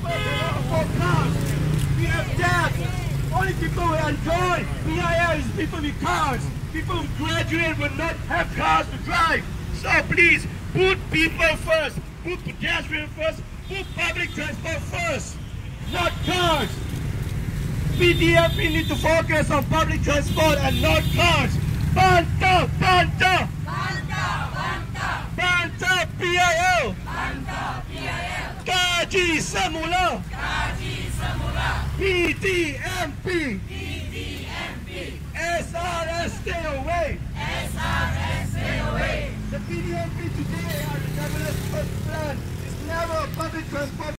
cannot afford cars. We have debts. Only people who enjoy PIL is people with cars. People who graduate will not have cars to drive. So please, put people first. Put pedestrians first. Put public transport first. Not cars. PDFP need to focus on public transport and not cars. Bantah! Bantah! Bantah PIL! Gaji semula! PTMP! SRS stay away! The PDMP today, our governor's first plan, is never a public transport